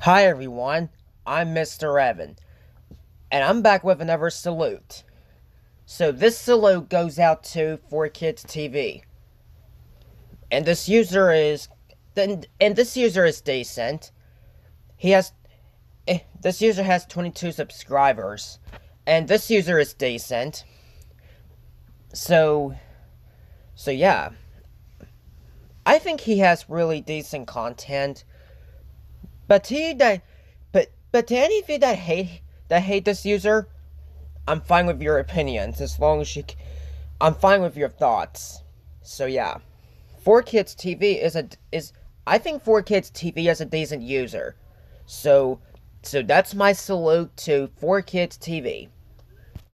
Hi everyone, I'm Mr. Evan, and I'm back with another salute. So this salute goes out to 4Kids TV, and this user is decent. He has this user has 22 subscribers, and this user is decent. So yeah, I think he has really decent content. But to you that, but to any of you that hate this user, I'm fine with your opinions as long as I'm fine with your thoughts. So yeah, 4Kids TV is I think 4Kids TV is a decent user. So that's my salute to 4Kids TV.